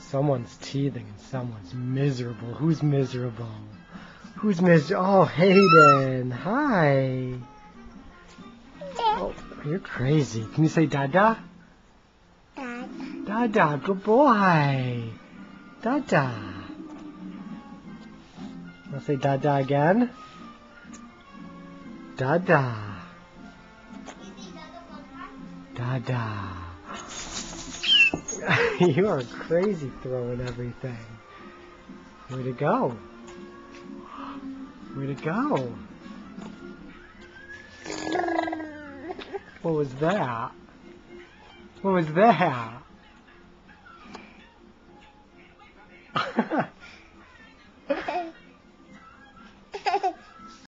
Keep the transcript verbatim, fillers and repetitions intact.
Someone's teething and someone's miserable. Who's miserable? Who's miserable? Oh, Hayden. Hi. Oh, you're crazy. Can you say Dada? Dad. Dada, good boy. Dada. Wanna say Dada again? Dada. Dada. You are crazy throwing everything. Where'd it go? Where'd it go? What was that? What was that?